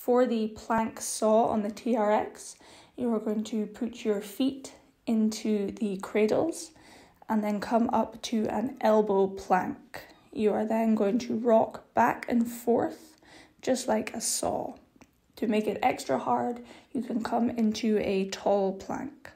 For the plank saw on the TRX, you are going to put your feet into the cradles and then come up to an elbow plank. You are then going to rock back and forth just like a saw. To make it extra hard, you can come into a tall plank.